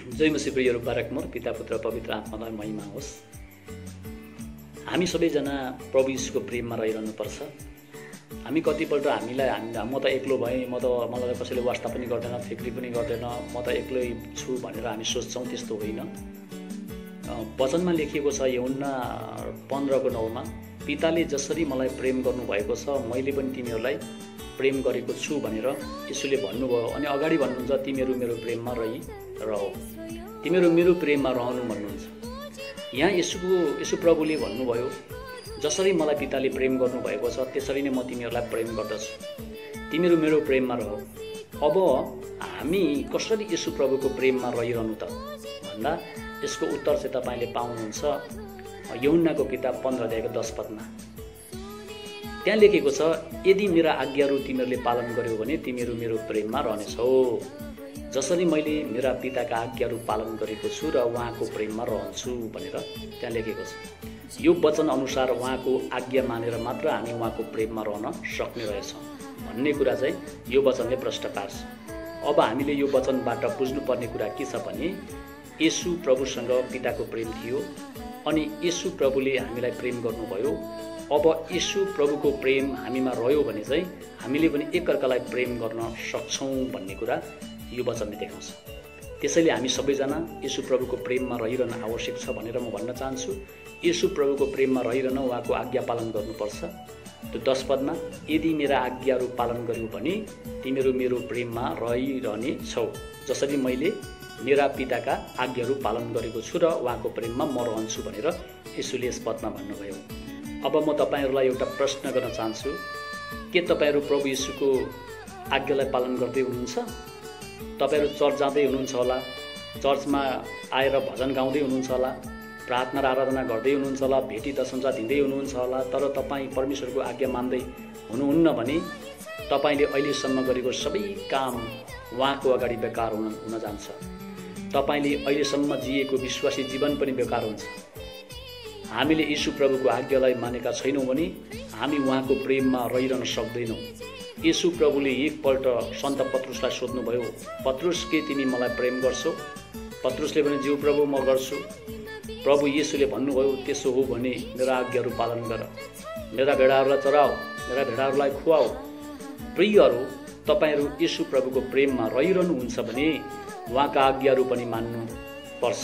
जय मसीह प्रियहरू बारकमोर पिता पुत्र पवित्र आत्मालाई महिमा होस्। हामी सबैजना प्रभु यीशुको प्रेममा रहिरहनुपर्छ। हामी कतिपल्ट म त एक्लो भएँ, मलाई कसैले वास्ता पनि गर्दैन, फिक्री पनि गर्दैन, म त एक्लै छु भनेर हामी सोच्छौँ। त्यस्तो होइन। वचनमा लेखिएको छ यूहन्ना 15:9 पिताले जसरी मलाई प्रेम गर्नुभएको छ मैले पनि तिमीहरूलाई प्रेम गरेको छु भनेर यीशुले भन्नुभयो। अनि अगाडि भन्नुहुन्छ तिमीहरू मेरो प्रेममा रह, तिमीहरू मेरो प्रेममा रहनु भन्नुहुन्छ। यहाँ यीशु प्रभुले भन्नुभयो जसरी मलाई पिताले प्रेम गर्नुभएको छ त्यसरी नै म तिमीहरूलाई प्रेम गर्दछु, तिमीहरू मेरो प्रेममा रह। अब हामी कसरी यीशु प्रभुको प्रेममा रहिरहनु त भन्दा यसको उत्तर चाहिँ तपाईँले पाउनुहुन्छ यूहन्नाको किताब 15:10। त्यहाँ लेखेको छ यदि मेरा आज्ञाहरू तिमीहरूले पालन गर्यौ भने तिमीहरू मेरो प्रेममा रहनेछौ, जसरी मैले मेरा पिताका आज्ञाहरू पालन गरेको छु र उहाँको प्रेममा रहन्छु भनेर त्यहाँ लेखेको छ। यो वचन अनुसार उहाँको आज्ञा मानेर मात्र हामी उहाँको प्रेममा रहन सक्ने रहेछौँ भन्ने कुरा चाहिँ यो वचनले प्रष्ट पार्छ। अब हामीले यो वचनबाट बुझ्नुपर्ने कुरा के छ भने येशू प्रभुसँग पिताको प्रेम थियो अनि येशू प्रभुले हामीलाई प्रेम गर्नुभयो। अब येशू प्रभुको प्रेम हामीमा रह्यो भने चाहिँ हामीले पनि एकअर्कालाई प्रेम गर्न सक्छौँ भन्ने कुरा यो वचनले देखाउँछ। त्यसैले हामी सबैजना येशू प्रभुको प्रेममा रहिरहन आवश्यक छ भनेर म भन्न चाहन्छु। येशू प्रभुको प्रेममा रहिरहन उहाँको आज्ञा पालन गर्नुपर्छ। त्यो 10 यदि मेरा आज्ञाहरू पालन गर्यौ भने तिमीहरू मेरो प्रेममा रहिरहने छौ, जसरी मैले मेरा पिताका आज्ञाहरू पालन गरेको छु र उहाँको प्रेममा म रहन्छु भनेर येशूले यस पदमा भन्नुभयो। अब म तपाईँहरूलाई एउटा प्रश्न गर्न चाहन्छु, के तपाईँहरू प्रभु येशूको आज्ञालाई पालन गर्दै हुनुहुन्छ? तपाईँहरू चर्च जाँदै हुनुहुन्छ होला, चर्चमा आएर भजन गाउँदै हुनुहुन्छ होला, प्रार्थना र आराधना गर्दै हुनुहुन्छ होला, भेटी दशंसा दिँदै हुनुहुन्छ होला, तर तपाईँ परमेश्वरको आज्ञा मान्दै हुनुहुन्न भने तपाईँले अहिलेसम्म गरेको सबै काम उहाँको अगाडि बेकार हुन जान्छ। तपाईँले अहिलेसम्म जिएको विश्वासी जीवन पनि बेकार हुन्छ। हामीले यीशु प्रभुको आज्ञालाई मानेका छैनौँ भने हामी उहाँको प्रेममा रहिरहन सक्दैनौँ। यीशु प्रभुले एकपल्ट सन्त पत्रुसलाई सोध्नुभयो, पत्रुस के तिमी मलाई प्रेम गर्छौ? पत्रुसले भने ज्यू प्रभु म गर्छु। प्रभु येशूले भन्नुभयो त्यसो हो भने मेरा आज्ञाहरू पालन गर, मेरा भेडाहरूलाई चराऊ, मेरा भेडाहरूलाई खुवाऊ। प्रियहरू, तपाईँहरू यीशु प्रभुको प्रेममा रहिरहनुहुन्छ भने उहाँका आज्ञाहरू पनि मान्नु पर्छ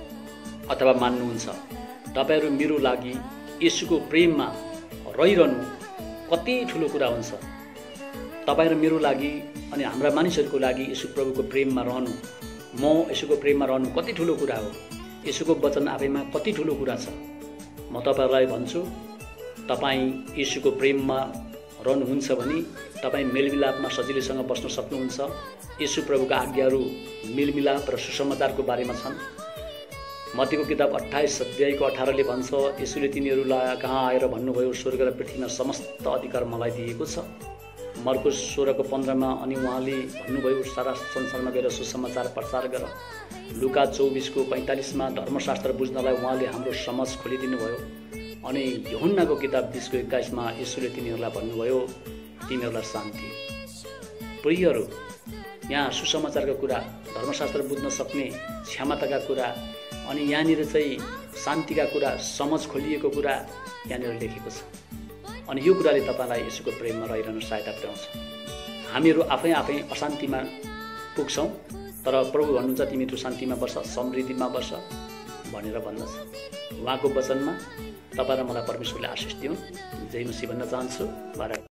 अथवा मान्नुहुन्छ। तपाईँहरू मेरो लागि यीशुको प्रेममा रहिरहनु कति ठुलो कुरा हुन्छ। तपाईँहरू मेरो लागि अनि हाम्रा मानिसहरूको लागि यीशु प्रभुको प्रेममा रहनु, म यीशुको प्रेममा रहनु कति ठुलो कुरा हो। यीशुको वचन आफैमा कति ठुलो कुरा छ। म तपाईँहरूलाई भन्छु, तपाईँ यीशुको प्रेममा रहनुहुन्छ भने तपाईँ मेलमिलापमा सजिलैसँग बस्न सक्नुहुन्छ। यीशु प्रभुका आज्ञाहरू मेलमिलाप र सुसमाचारको बारेमा छन्। मत्तीको किताब 28:18ले भन्छ यीशुले तिनीहरूलाई कहाँ आएर भन्नुभयो स्वर्ग र पृथ्वीमा समस्त अधिकार मलाई दिएको छ। मर्कुस 16:15 अनि उहाँले भन्नुभयो सारा संसारमा गएर सुसमाचार प्रचार गर। लुका 24:45 धर्मशास्त्र बुझ्नलाई उहाँले हाम्रो समझ खोलिदिनु भयो। अनि यूहन्नाको किताब 20:21 यीशुले तिनीहरूलाई भन्नुभयो तिमीहरूलाई शान्ति। प्रियहरू, यहाँ सुसमाचारका कुरा, धर्मशास्त्र बुझ्न सक्ने क्षमताका कुरा अनि यहाँनिर चाहिँ शान्तिका कुरा, समझ खोलिएको कुरा यहाँनिर लेखेको छ। अनि यो कुराले तपाईँलाई यसुको प्रेममा रहिरहन सहायता पुर्याउँछ। हामीहरू आफै अशान्तिमा पुग्छौँ, तर प्रभु भन्नुहुन्छ तिमी त्यो शान्तिमा बस, समृद्धिमा बस भनेर भन्दछ। उहाँको वचनमा तपाईँ र मलाई परमेश्वरले आशिष दिउन्। जय मसीह भन्न चाहन्छु।